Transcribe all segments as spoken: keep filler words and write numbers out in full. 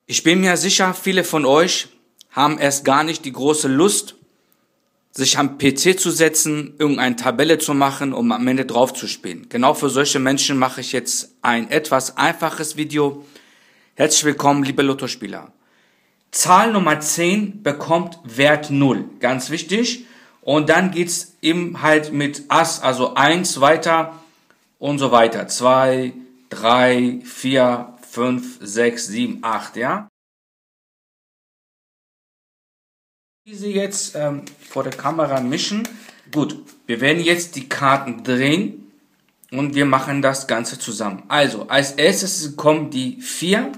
Ich bin mir sicher, viele von euch haben erst gar nicht die große Lust, sich am P C zu setzen, irgendeine Tabelle zu machen, um am Ende drauf zu spielen. Genau für solche Menschen mache ich jetzt ein etwas einfaches Video. Herzlich willkommen, liebe Lottospieler. Zahl Nummer zehn bekommt Wert null, ganz wichtig. Und dann geht's eben halt mit Ass, also eins weiter und so weiter. zwei, drei, vier, fünf, sechs, sieben, acht, ja. Diese jetzt ähm, vor der Kamera mischen. Gut, wir werden jetzt die Karten drehen und wir machen das Ganze zusammen. Also, als erstes ist gekommen die vier.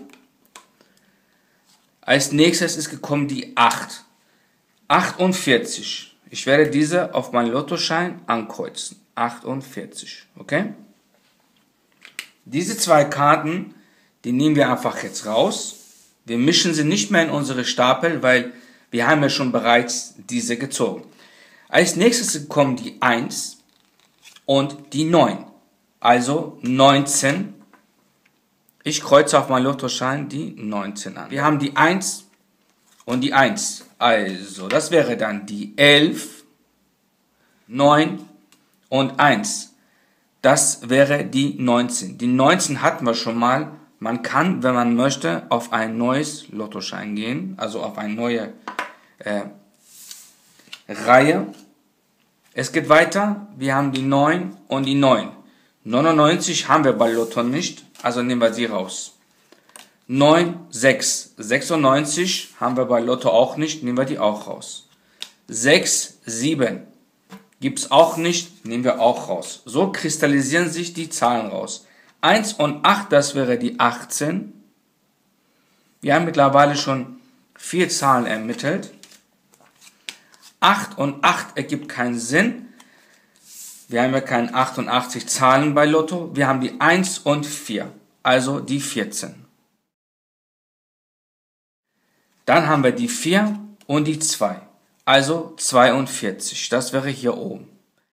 Als nächstes ist gekommen die acht. achtundvierzig. Ich werde diese auf meinen Lottoschein ankreuzen. achtundvierzig, okay? Diese zwei Karten, die nehmen wir einfach jetzt raus. Wir mischen sie nicht mehr in unsere Stapel, weil wir haben ja schon bereits diese gezogen. Als nächstes kommen die eins und die neun. Also neunzehn. Ich kreuze auf meinen Lottoschein die neunzehn an. Wir haben die eins und die eins. Also das wäre dann die elf, neun und eins. Das wäre die neunzehn. Die neunzehn hatten wir schon mal. Man kann, wenn man möchte, auf ein neues Lottoschein gehen, also auf eine neue äh, Reihe. Es geht weiter. Wir haben die neun und die neun. neunundneunzig haben wir bei Lotto nicht, also nehmen wir sie raus. neun, sechs. sechsundneunzig haben wir bei Lotto auch nicht, nehmen wir die auch raus. sechs, sieben. Gibt es auch nicht, nehmen wir auch raus. So kristallisieren sich die Zahlen raus. eins und acht, das wäre die achtzehn. Wir haben mittlerweile schon vier Zahlen ermittelt. acht und acht ergibt keinen Sinn. Wir haben ja keine achtundachtzig Zahlen bei Lotto. Wir haben die eins und vier, also die vierzehn. Dann haben wir die vier und die zwei, also zweiundvierzig. Das wäre hier oben.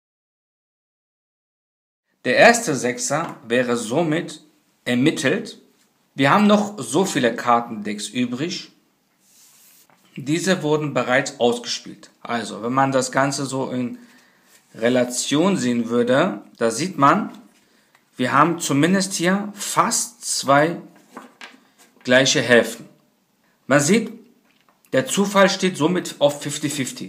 Der erste Sechser wäre somit ermittelt. Wir haben noch so viele Kartendecks übrig. Diese wurden bereits ausgespielt. Also, wenn man das Ganze so in Relation sehen würde, da sieht man, wir haben zumindest hier fast zwei gleiche Hälften. Man sieht, der Zufall steht somit auf fünfzig fünfzig.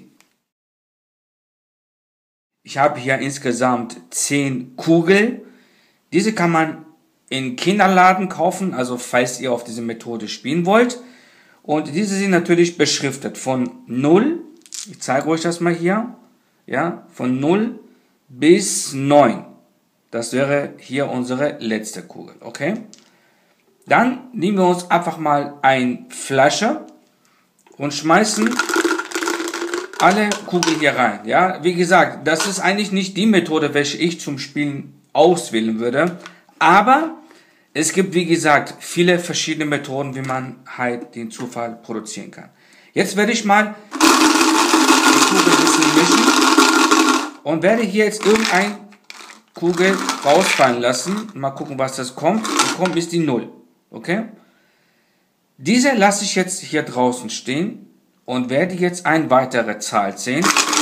Ich habe hier insgesamt zehn Kugeln. Diese kann man in Kinderladen kaufen, also falls ihr auf diese Methode spielen wollt. Und diese sind natürlich beschriftet von null, ich zeige euch das mal hier, ja, von null bis neun. Das wäre hier unsere letzte Kugel, okay? Dann nehmen wir uns einfach mal eine Flasche und schmeißen alle Kugeln hier rein. Ja, wie gesagt, das ist eigentlich nicht die Methode, welche ich zum Spielen auswählen würde. Aber es gibt, wie gesagt, viele verschiedene Methoden, wie man halt den Zufall produzieren kann. Jetzt werde ich mal die Kugel ein bisschen mischen und werde hier jetzt irgendeine Kugel rausfallen lassen. Mal gucken, was das kommt. Gekommen ist die null. Okay? Diese lasse ich jetzt hier draußen stehen und werde jetzt eine weitere Zahl zählen.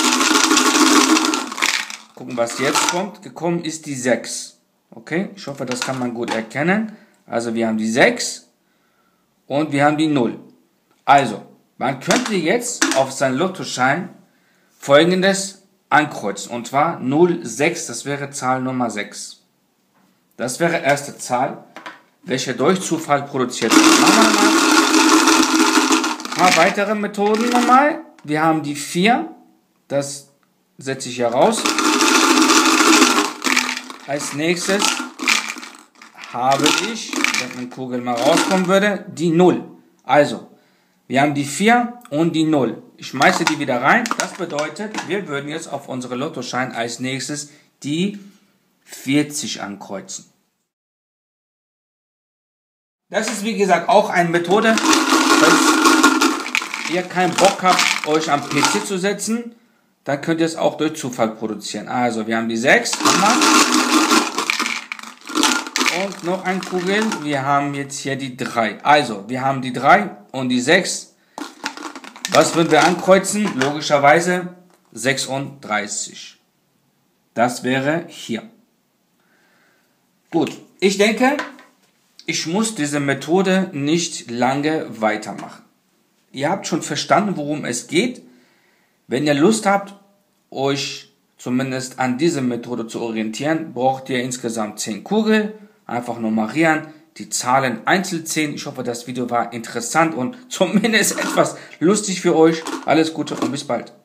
Gucken, was jetzt kommt. Gekommen ist die sechs. Okay, ich hoffe, das kann man gut erkennen. Also wir haben die sechs und wir haben die null. Also, man könnte jetzt auf seinen Lottoschein Folgendes ankreuzen. Und zwar null sechs, das wäre Zahl Nummer sechs. Das wäre erste Zahl, welche durch Zufall produziert wird. Machen wir mal ein paar weitere Methoden nochmal. Wir haben die vier. Das setze ich hier raus. Als nächstes habe ich, wenn eine Kugel mal rauskommen würde, die null. Also, wir haben die vier und die null. Ich schmeiße die wieder rein. Das bedeutet, wir würden jetzt auf unsere Lottoschein als nächstes die vierzig ankreuzen. Das ist, wie gesagt, auch eine Methode, falls ihr keinen Bock habt, euch am P C zu setzen, dann könnt ihr es auch durch Zufall produzieren. Also, wir haben die sechs. Und noch ein Kugel. Wir haben jetzt hier die drei. Also, wir haben die drei und die sechs. Was würden wir ankreuzen? Logischerweise sechsunddreißig. Das wäre hier. Gut, ich denke, ich muss diese Methode nicht lange weitermachen. Ihr habt schon verstanden, worum es geht. Wenn ihr Lust habt, euch zumindest an diese Methode zu orientieren, braucht ihr insgesamt zehn Kugeln. Einfach nummerieren, die Zahlen einzeln zählen. Ich hoffe, das Video war interessant und zumindest etwas lustig für euch. Alles Gute und bis bald.